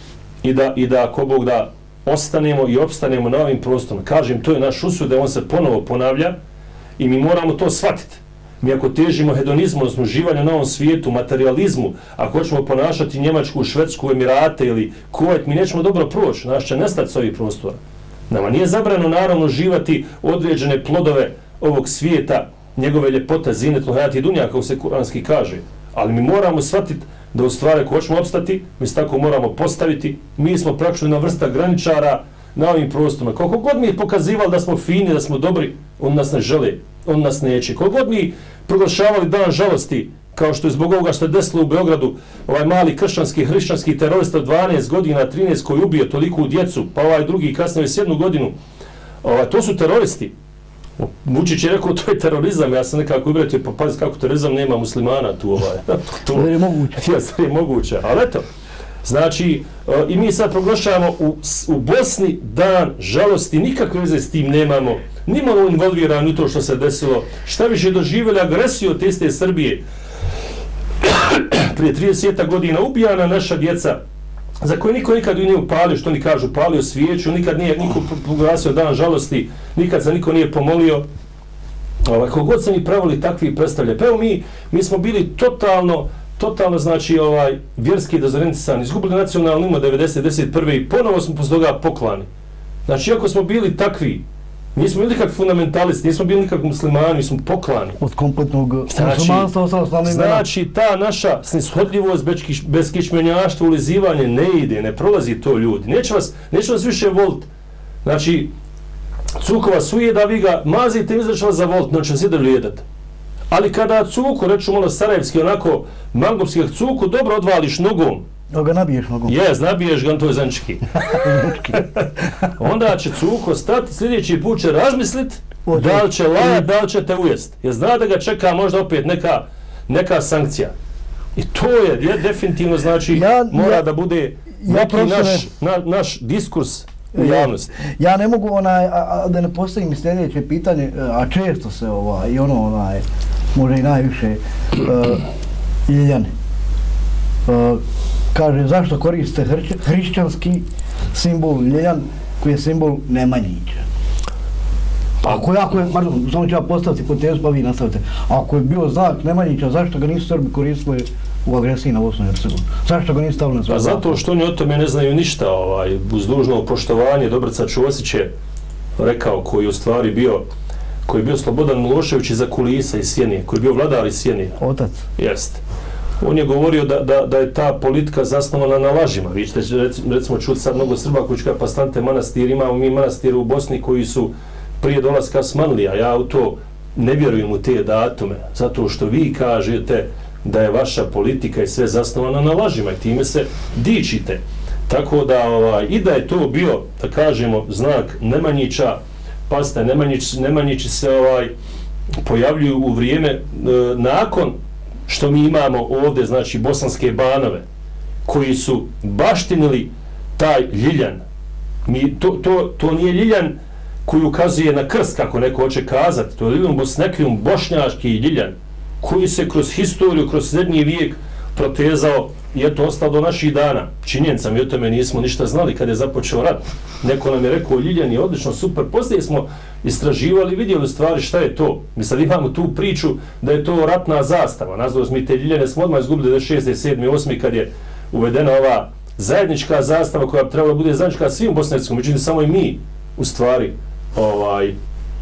i da, i da ako Bog da ostanemo i opstanemo na ovim prostorima. Kažem, to je naš usud, da on se ponovo ponavlja i mi moramo to shvatiti. Mi ako težimo hedonizmu, odnosno uživanju na ovom svijetu, materializmu, ako hoćemo ponašati Njemačku, Švedsku, Emirate ili Kuvajt, mi nećemo dobro proći, nas će nestati s ovih prostora. Nama nije zabrano naravno uživati određene plodove ovog svijeta, njegove ljepote, zinetul hayati dunya, kako se kuranski kaže. Ali mi moramo shvatiti da u stvari ako hoćemo opstati, mi se tako moramo postaviti. Mi smo praktično na vrsta graničara na ovim prostorima. Koliko god mi je pokazivali da smo fini, da smo dobri, on nas ne žele, on nas neće. Koliko god mi proglašavali dan žalosti, kao što je zbog ovoga što je desilo u Beogradu, ovaj mali kršćanski, hrišćanski terorista od dvanaest godina, trinaest koji ubio toliku djecu, pa ovaj drugi kasnije s jednu godinu, ovaj, to su teroristi. Vučić je rekao, to je terorizam, ja sam nekako ubretio, pa pazi kako terorizam nema muslimana tu ovaj. To je moguće. Ja, je moguće, ali eto, znači, i mi sad proglašavamo u, u Bosni dan žalosti, nikakve veze s tim nemamo, nimalo involvirani u to što se desilo, šta više doživjeli agresiju od iste Srbije. Prije trideset godina ubijana naša djeca, za koje niko nikad nije upalio, što oni kažu, upalio svijeću, nikad nije niko proglasio dan žalosti, nikad se niko nije pomolio. Ovaj, kogod se mi pravili takvi predstavlja. Pa evo mi, mi smo bili totalno, totalno znači ovaj, vjerski dezorientisani, izgubili nacionalno imo devedeset, devedeset prve i ponovo smo posle toga poklani. Znači, iako smo bili takvi, nismo bili nikakvi fundamentalisti, nismo bili nikakvi muslimani, mi smo poklani. Od kompletnog znači, muslimanstva ostalo slavno imena. Znači, ta naša snishodljivost, bez kičmenjaštva, ulizivanje ne ide, ne prolazi to ljudi. Neće vas, neće vas više voliti. Znači, cukova sujeda, vi ga mazite i izrače vas za volt, noće vas ide lijedat. Ali kada cuku, reču malo sarajevski, onako mangopskih cuku, dobro odvališ nogom. Da ga nabiješ nogom. Jes, nabiješ ga, to je zančki. Onda će cuko stati, sljedeći put će razmislit da li će lajat, da li će te ujest. Jer zna da ga čeka možda opet neka, neka sankcija. I to je, je definitivno znači ja, mora ja, da bude neki ja naš, na, naš diskurs u javnosti. Ja ne mogu onaj, a, a, da ne postavim sljedeće pitanje, a često se ovaj, i ono onaj, može i najviše, uh, Ljiljane. Uh, kaže, zašto koriste hrč, hrišćanski simbol Ljiljan, koji je simbol Nemanjića? Ako je, ako je, pardon, samo ću ja postaviti hipotezu, pa vi nastavite. Ako je bio znak Nemanjića, zašto ga nisu Srbi koristili u agresiji na Bosnu i Hercegovinu? Zašto ga nisu stavili na svoj zakon? Zato što oni o tome ne znaju ništa. Ovaj, uz dužno poštovanje Dobrica Ćosić je rekao, koji je u stvari bio, koji je bio Slobodan Milošević iza kulisa iz Sjenije, koji je bio vladar iz Sjenije. Otac. Jeste. On je govorio da, da, da je ta politika zasnovana na lažima. Vi ćete recimo čuti sad mnogo Srba koji će kada pa stante manastir, imamo mi manastire u Bosni koji su prije dolaska Osmanlija. Ja u to ne vjerujem u te datume, zato što vi kažete da je vaša politika i sve zasnovana na lažima i time se dičite. Tako da ovaj, i da je to bio, da kažemo, znak Nemanjića, pazite, Nemanjić, Nemanjići se ovaj, pojavljuju u vrijeme e, nakon što mi imamo ovdje, znači, bosanske banove, koji su baštinili taj Ljiljan. Mi, to, to, to nije Ljiljan koji ukazuje na krst, kako neko hoće kazati, to je Ljiljan Bosnekijum, bošnjaški Ljiljan, koji se kroz historiju, kroz srednji vijek protezao i eto ostao do naših dana. Činjenica, mi o tome nismo ništa znali kad je započeo rat. Neko nam je rekao, Ljiljan je odlično, super, poslije smo istraživali, vidjeli stvari šta je to. Mi sad imamo tu priču da je to ratna zastava. Nažalost, mi te Ljiljane smo odmah izgubili devedeset šeste, sedme, osme kad je uvedena ova zajednička zastava koja trebala bude zajednička svim bosnarskim, međutim samo i mi u stvari ovaj,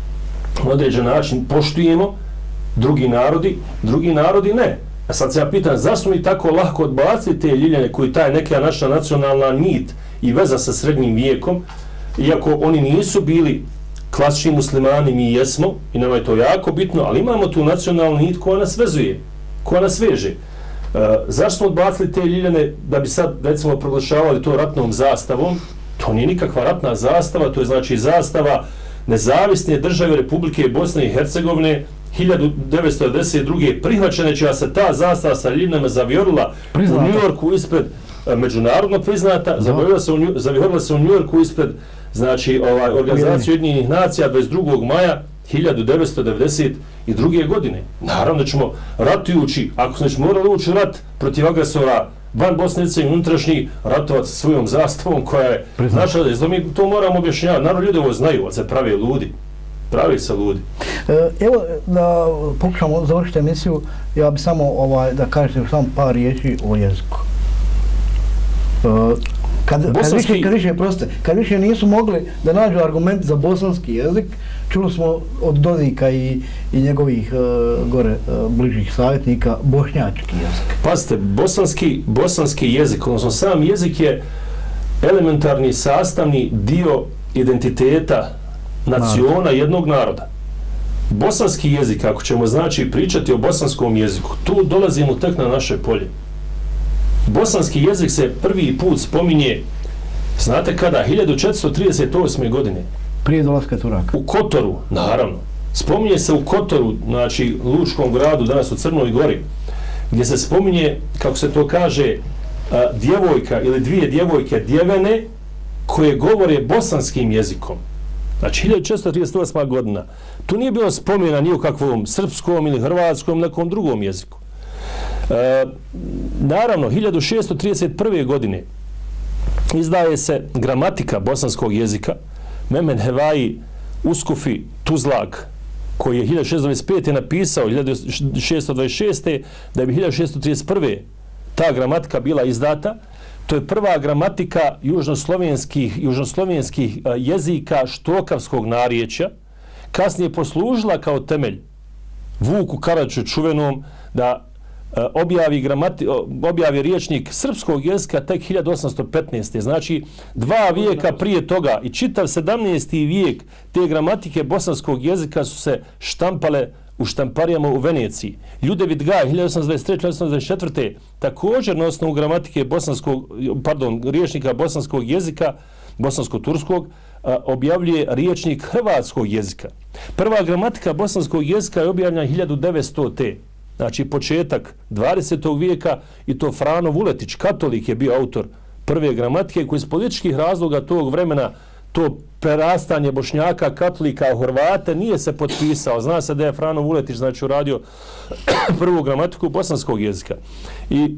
na određen način poštujemo, drugi narodi, drugi narodi ne. A sad se ja pitam, zašto mi tako lako odbacili te Ljiljane koji taj neka naša nacionalna nit i veza sa srednjim vijekom, iako oni nisu bili klasični muslimani, mi jesmo, i nama je to jako bitno, ali imamo tu nacionalnu nit koja nas vezuje, koja nas veže. E, zašto smo odbacili te Ljiljane da bi sad, recimo, proglašavali to ratnom zastavom? To nije nikakva ratna zastava, to je znači zastava nezavisne države Republike Bosne i Hercegovine, hiljadu devetsto devedeset druge prihvaćene, čija se ta zastava sa Ljiljinama zavijorila u Njujorku ispred, međunarodno priznata, zavijorila se, zavijorila se u Njujorku ispred, znači, ovaj, organizacije Ujedinjenih nacija dvadeset drugog maja hiljadu devetsto devedeset druge godine. Naravno da ćemo ratujući, ako smo već morali ući rat protiv agresora van Bosne i Hercegovine, unutrašnji ratovat sa svojom zastavom koja je naša, mi to moramo objašnjavati. Naravno, ljudi ovo znaju, ali se prave ludi. Pravi se ludi. Evo, da pokušamo završiti emisiju, ja bi samo ovaj, da kažete samo par riječi o jeziku. Kad, bosanski... kad, više, kad, više, proste, kad više nisu mogli da nađu argument za bosanski jezik, čuli smo od Dodika i, i njegovih uh, gore uh, bližih savjetnika bošnjački jezik. Pazite, bosanski, bosanski jezik, odnosno sam jezik je elementarni sastavni dio identiteta naciona jednog naroda. Bosanski jezik, ako ćemo znači pričati o bosanskom jeziku, tu dolazimo tek na naše polje. Bosanski jezik se prvi put spominje, znate kada, hiljadu četiristo trideset osme godine. Prije dolaska Turaka. U Kotoru, naravno. Spominje se u Kotoru, znači lučkom gradu, danas u Crnoj Gori, gdje se spominje, kako se to kaže, djevojka ili dvije djevojke djevene koje govore bosanskim jezikom. Znači, hiljadu četiristo trideset osma godina. Tu nije bilo spomena ni u kakvom srpskom ili hrvatskom, nekom drugom jeziku. E, naravno, hiljadu šesto trideset prve godine izdaje se gramatika bosanskog jezika. Mehmed Hevaji Uskufi Tuzlak, koji je hiljadu šesto dvadeset pete napisao hiljadu šesto dvadeset šeste da bi hiljadu šesto trideset prve ta gramatika bila izdata. To je prva gramatika južnoslovenskih, južnoslovenskih jezika štokavskog narječja. Kasnije poslužila kao temelj Vuku Karadžiću čuvenom da objavi, gramati, objavi riječnik srpskog jezika tek hiljadu osamsto petnaeste. Znači, dva vijeka prije toga i čitav sedamnaesti vijek te gramatike bosanskog jezika su se štampale u štamparijama u Veneciji. Ljudevid Gaj, hiljadu osamsto dvadeset treće hiljadu osamsto dvadeset četvrte također na osnovu gramatike bosanskog, pardon, riječnika bosanskog jezika, bosansko-turskog, objavljuje riječnik hrvatskog jezika. Prva gramatika bosanskog jezika je objavljena hiljadu devetstote. Znači, početak dvadesetog vijeka i to Frano Vuletić, katolik, je bio autor prve gramatike koji iz političkih razloga tog vremena to prerastanje Bošnjaka, katolika u Horvate nije se potpisao. Zna se da je Frano Vuletić, znači, uradio prvu gramatiku bosanskog jezika. I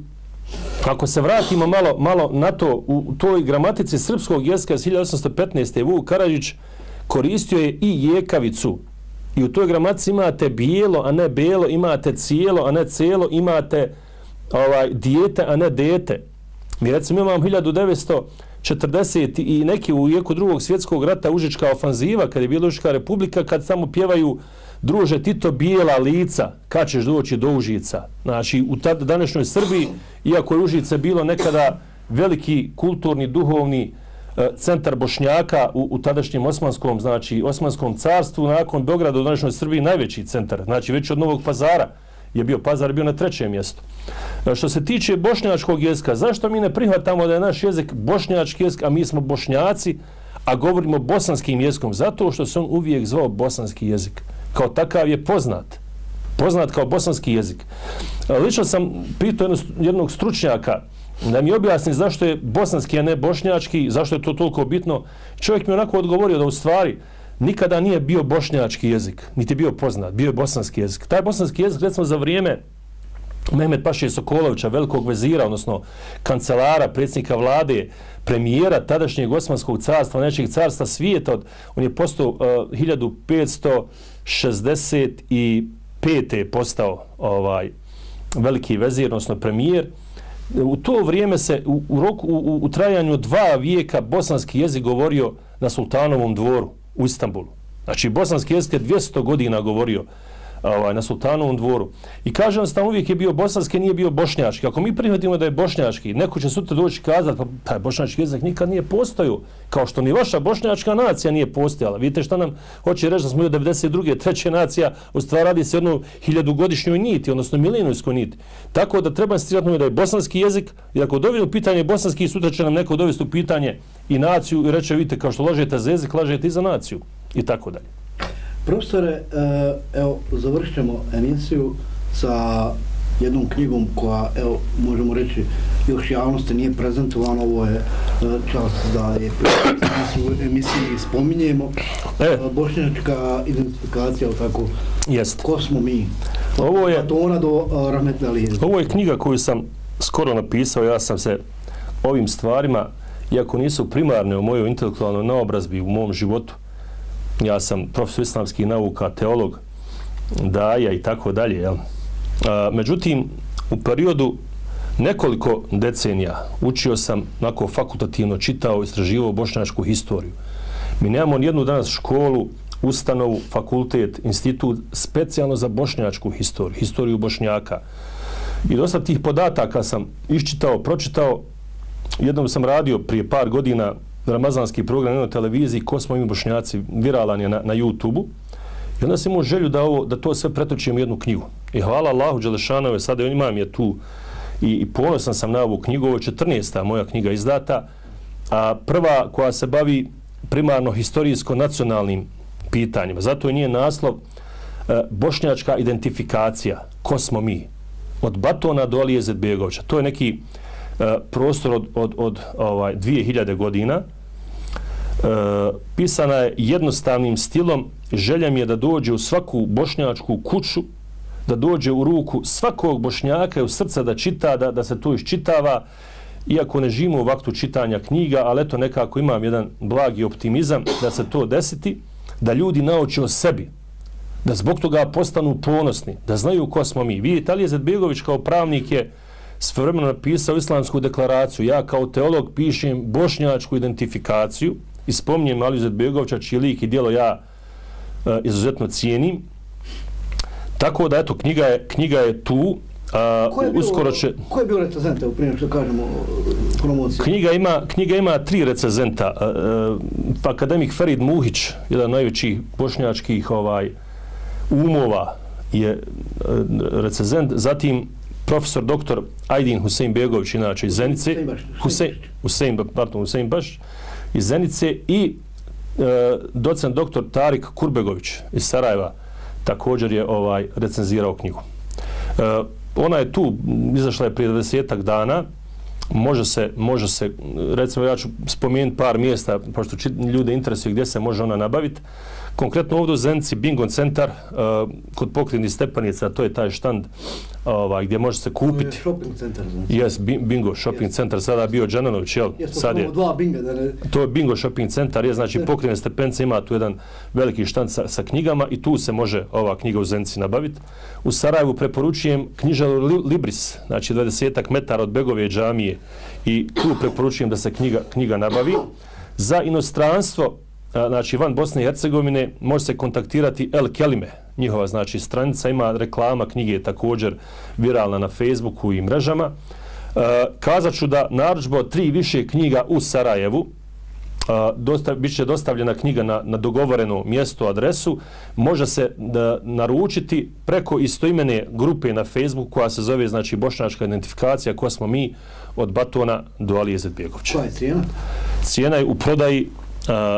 ako se vratimo malo, malo na to, u toj gramatici srpskog jezika iz hiljadu osamsto petnaeste. Vuk Karadžić koristio je i jekavicu. I u toj gramatici imate bijelo, a ne belo, imate cijelo, a ne celo, imate ovaj, dijete, a ne dete. Mi recimo imamo hiljadu devetsto četrdeset i neki u jeku drugog svjetskog rata Užička ofanziva, kad je bila Užička republika, kad samo pjevaju druže Tito bijela lica, kad ćeš doći do Užica. Znači, u današnjoj Srbiji, iako je Užice bilo nekada veliki kulturni, duhovni centar Bošnjaka u, u tadašnjem Osmanskom, znači Osmanskom carstvu, nakon Beograda u današnjoj Srbiji najveći centar, znači već od Novog Pazara je bio, Pazar je bio na trećem mjestu. Što se tiče bošnjačkog jezika, zašto mi ne prihvatamo da je naš jezik bošnjački jezik, a mi smo Bošnjaci, a govorimo bosanskim jezikom? Zato što se on uvijek zvao bosanski jezik. Kao takav je poznat. Poznat kao bosanski jezik. Lično sam pitao jednog stručnjaka da mi objasni zašto je bosanski, a ne bošnjački, zašto je to toliko bitno. Čovjek mi onako odgovorio da u stvari nikada nije bio bošnjački jezik, niti bio poznat, bio je bosanski jezik. Taj bosanski jezik, recimo, za vrijeme Mehmed Paše Sokolovića, velikog vezira, odnosno kancelara, predsjednika vlade, premijera tadašnjeg Osmanskog carstva, najvećeg carstva svijeta, on je postao uh, hiljadu petsto šezdeset pete je postao ovaj veliki vezir, odnosno premijer. U to vrijeme se u, u, roku, u, u trajanju dva vijeka bosanski jezik govorio na Sultanovom dvoru u Istanbulu. Znači, bosanski jezik je dvjesto godina govorio ovaj, na Sultanovom dvoru. I kažem da uvijek je bio bosanski, nije bio bošnjački. Ako mi prihvatimo da je bošnjački, neko će sutra doći kazati, pa taj bošnjački jezik nikad nije postojao, kao što ni vaša bošnjačka nacija nije postojala. Vidite što nam hoće reći da smo od devedeset druge treća nacija, u stvari radi se jednu hiljadugodišnjoj niti, odnosno milenijskoj niti. Tako da treba insistirati da je bosanski jezik, i ako dovedemo pitanje bosanski, sutra će nam neko dovesti u pitanje i naciju i reće, vidite, kao što lažete za jezik, lažete i za naciju i tako dalje. Profesore, evo, završit ćemo emisiju sa jednom knjigom koja, evo, možemo reći, još javnosti nije prezentovana. Ovo je čast da je u emisiji spominjemo. E. Bošnjačka identifikacija, tako, jest. Ko smo mi? Ovo je, Od do Rahmetli Alije. Ovo je knjiga koju sam skoro napisao. Ja sam se ovim stvarima, iako nisu primarne u mojoj intelektualnoj naobrazbi, u mom životu, ja sam profesor islamskih nauka, teolog, daja i tako dalje. Jel? A, međutim, u periodu nekoliko decenija učio sam, onako fakultativno čitao, istraživao bošnjačku historiju. Mi nemamo nijednu danas školu, ustanovu, fakultet, institut specijalno za bošnjačku historiju, historiju Bošnjaka. I dosta tih podataka sam iščitao, pročitao. Jednom sam radio prije par godina ramazanski program na televiziji Ko smo mi Bošnjaci, viralan je na, na YouTube-u. I onda sam imao želju da, ovo, da to sve pretočim u jednu knjigu. I hvala Allahu Đelešanove, sada imam je tu i, i ponosan sam na ovu knjigu. Ovo je četrnaesta moja knjiga izdata, a prva koja se bavi primarno historijsko-nacionalnim pitanjima. Zato je njen naslov e, Bošnjačka identifikacija. Ko smo mi? Od Batona do Alije Izetbegovića. To je neki prostor od, od, od ovaj, dvije hiljade godina. pisana je jednostavnim stilom, želja mi je da dođe u svaku bošnjačku kuću, da dođe u ruku svakog Bošnjaka i u srca da čita, da, da se to iščitava, iako ne živimo u vaktu čitanja knjiga, ali eto nekako imam jedan blagi optimizam da se to desiti, da ljudi nauče o sebi, da zbog toga postanu ponosni, da znaju ko smo mi. Vidite, Ali Izetbegović kao pravnik je svojevremeno napisao islamsku deklaraciju. Ja kao teolog pišem bošnjačku identifikaciju i spominjem Ali Izetbegovića, čiji lik i djelo ja e, izuzetno cijenim. Tako da, eto, knjiga je, knjiga je tu. A, ko, je bio, uskoro će... ko je bio recenzenta u primjer što kažemo promociju? Knjiga ima, knjiga ima tri recenzenta. A, a, akademik Ferid Muhić, jedan najvećih bošnjačkih ovaj, umova, je a, recenzent. Zatim profesor doktor Ajdin Huseinbegović, inače iz Zenice. Husein, Husein, pardon, Husein Baš iz Zenice i a, docent doktor Tarik Kurbegović iz Sarajeva. Također je ovaj recenzirao knjigu. E, ona je tu, izašla je prije dvadesetak dana, može se, može se, recimo ja ću spomenuti par mjesta, pošto ljude interesuju gdje se može ona nabaviti. Konkretno ovdje u Zenici Bingo centar, uh, kod Pokretnih Stepanica, to je taj štand ovaj, gdje može se kupiti. To je shopping centar. Znači. Yes, Bingo shopping yes. centar, sada bio Džananović, jel? Yes, sad je. Dva binga, da ne... To je Bingo shopping centar, je, znači Pokretne Stepenice ima tu jedan veliki štand sa, sa knjigama i tu se može ova knjiga u Zenici nabaviti. U Sarajevu preporučujem knjižaru Libris, znači dvadesetak metara od Begove džamije i tu preporučujem da se knjiga, knjiga nabavi. Za inostranstvo, znači van Bosne i Hercegovine, može se kontaktirati El Kelime, njihova znači stranica, ima reklama knjige je također viralna na Facebooku i mrežama. E, kazat ću da narudžba od tri više knjiga u Sarajevu, a, dostav, bit će dostavljena knjiga na, na dogovoreno mjesto, adresu, može se da, naručiti preko istoimene grupe na Facebooku koja se zove znači bošnjačka identifikacija, koja smo mi od Batona do Alije Izetbegovića. Koja je cijena? Cijena je u prodaji a,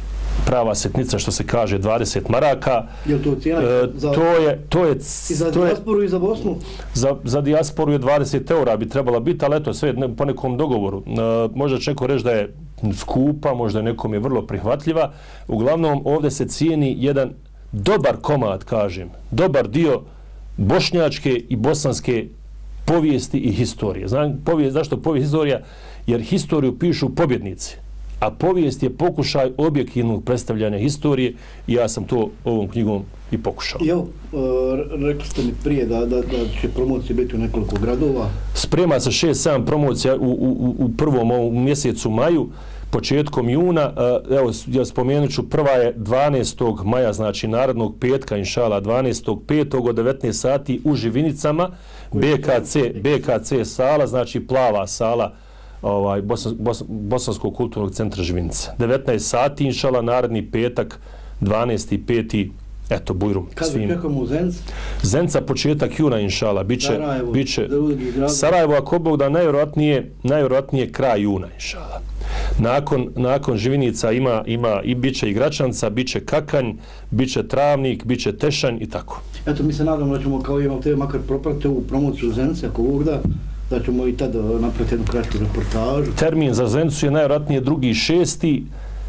prava setnica, što se kaže, dvadeset maraka. Je to cijena? E, za, to je, to je, I za to dijasporu i za Bosnu? Za, za dijasporu je dvadeset eura bi trebala biti, ali eto, sve ne, po nekom dogovoru. E, možda će neko reći da je skupa, možda nekom je vrlo prihvatljiva. Uglavnom, ovdje se cijeni jedan dobar komad, kažem, dobar dio bošnjačke i bosanske povijesti i historije. Znam, povijest, zašto povijest historija? Jer historiju pišu pobjednici. A povijest je pokušaj objektivnog predstavljanja historije i ja sam to ovom knjigom i pokušao. I evo, uh, rekli ste mi prije da, da, da će promocije biti u nekoliko gradova. Sprema se šest sedam promocija u, u, u prvom ovom mjesecu maju, početkom juna. Uh, evo, ja spomenut ću, prva je dvanaestog maja, znači narednog petka, inšala, dvanaestog petog od devetnaest sati u Živinicama, B K C, B K C sala, znači plava sala, ovaj Bosan, Bos, Bosanskog kulturnog centra Živinica. devetnaest sati, inšala, naredni petak, dvanaesti peti eto, Bujrum. Kad svim. Čekamo u Zenc? Zenca početak juna, inšala. Biće, Sarajevo, biće, Sarajevo, ako Bog da, najvjerojatnije, najvjerojatnije kraj juna, inšala. Nakon, nakon Živinica ima, ima i biće i Gračanca, biće Kakanj, biće Travnik, biće Tešanj i tako. Eto, mi se nadamo da ćemo kao imam tebe makar propratiti ovu promociju Zence, ako Bog da, da ćemo i tada napraviti jednu kratku reportažu. Termin za Zencu je najvjerojatnije drugi šesti,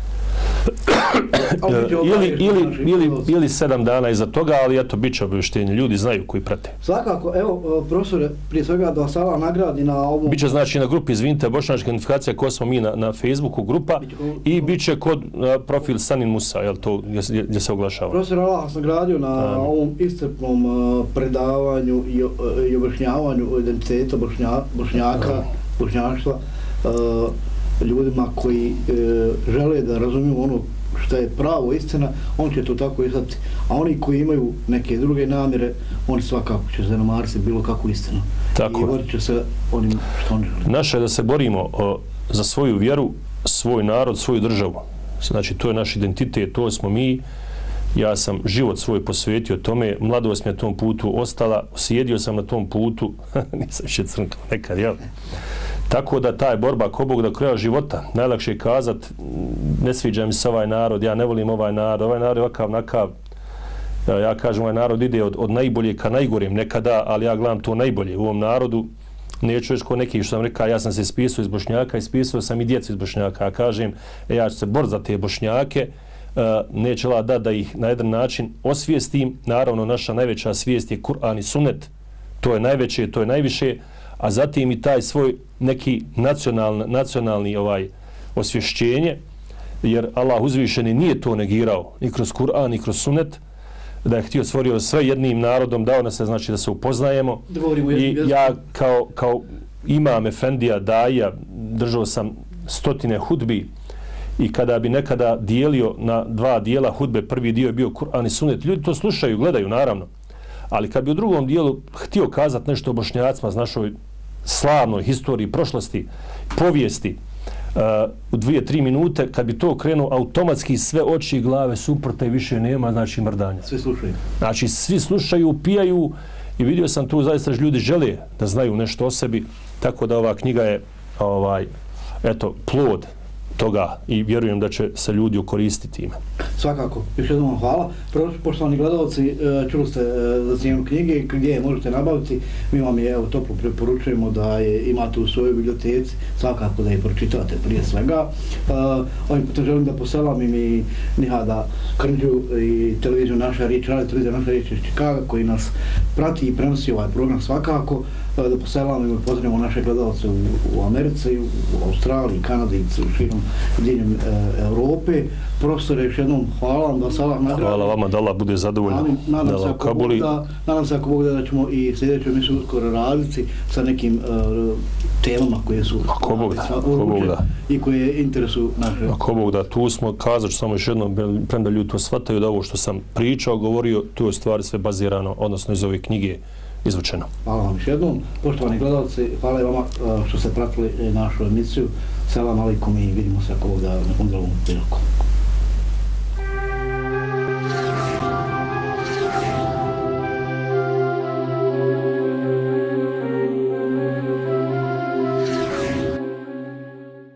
ili, ili, ili, ili sedam dana iza toga, ali eto, bit će obavještenje. Ljudi znaju koji prate. Svakako, evo, profesore, prije svega da Sala nagradi na ovom... Biće znači na grupi, izvinite, bošnjačka identifikacija koja smo mi na, na Facebooku grupa biće, i bit će kod uh, profil Sanin Musa, jel to, gdje, gdje se oglašava. Profesor Allah vas nagradio na Amin. Ovom iscrpnom uh, predavanju i, uh, i objašnjavanju identiteta bošnja, bošnjaka, Amin. bošnjaštva, uh, ljudima koji e, žele da razumiju ono što je pravo istina, on će to tako izgledati. A oni koji imaju neke druge namjere, oni svakako će zanemariti bilo kakvu istinu. Tako. I borit će se onim što oni žele. Naše je da se borimo o, za svoju vjeru, svoj narod, svoju državu. Znači, to je naš identitet, to smo mi. Ja sam život svoj posvetio tome, mladost mi na tom putu ostala, sjedio sam na tom putu, nisam še crnkao nekad, jel? Tako da taj borba ko Bog do kraja života, najlakše je kazat, ne sviđa mi se ovaj narod, ja ne volim ovaj narod, ovaj narod je ovakav, nakav, ja kažem ovaj narod ide od, od najbolje ka najgorem nekada, ali ja gledam to najbolje u ovom narodu, neću reći ko neki što sam rekao, ja sam se ispisao iz Bošnjaka, ispisao sam i djecu iz Bošnjaka, a kažem, e, ja ću se boriti za te Bošnjake, uh, neće la da da ih na jedan način osvijestim. Naravno, naša najveća svijest je Kur'an i Sunnet, to je najveće, to je najviše, a zatim i taj svoj neki nacionalni, nacionalni ovaj osvješćenje, jer Allah uzvišeni nije to negirao ni kroz Kur'an, ni kroz Sunnet, da je htio stvorio sve jednim narodom, dao nas se, znači da se upoznajemo. I ja kao, kao imam efendija, daja, držao sam stotine hudbi i kada bi nekada dijelio na dva dijela hudbe, prvi dio je bio Kur'an i Sunnet, ljudi to slušaju, gledaju naravno, ali kad bi u drugom dijelu htio kazati nešto o Bošnjacima, našoj slavnoj historiji, prošlosti, povijesti, Uh, u dvije, tri minute, kad bi to krenuo, automatski sve oči i glave suprota i više nema, znači mrdanja. Svi slušaju. Znači, svi slušaju, pijaju i vidio sam tu zaista že ljudi žele da znaju nešto o sebi, tako da ova knjiga je ovaj, eto, plod toga i vjerujem da će se ljudi koristiti ime. Svakako, još jednom vam hvala. Poštovani gledalci, čuli ste za cijenu knjige, gdje je možete nabaviti, mi vam je evo, toplo preporučujemo da je imate u svojoj biblioteci, svakako da je pročitate prije svega. Uh, ovim putem želim da poselamim i Nihada Krnđu i televiziju Naša riječ, radio televizija Naša riječ iz Čikaga koji nas prati i prenosi ovaj program svakako, uh, da poselamim i pozdravimo naše gledalce u, u Americi, u Australiji, Kanadi i širom diljem e, Europe. Profesore, još jednom hvala vam da salam nagradi. Hvala vama, da Allah bude zadovoljno. Nadam se ako Bog da, nadam se ako Bog da, da ćemo i sljedeću emisiju uskoro raditi sa nekim uh, temama koje su ako Bog da, ako Bog da. I koje interesuju naše. Ako Bog da, tu smo, kazat ću samo još jednom, premda ljudi to shvataju da ovo što sam pričao, govorio, tu je stvari sve bazirano, odnosno iz ove knjige izvučeno. Hvala vam još jednom. Poštovani gledalci, hvala i vama što ste pratili našu emisiju. Selam alaikum i vidimo se ako Bog da na drugom priliku.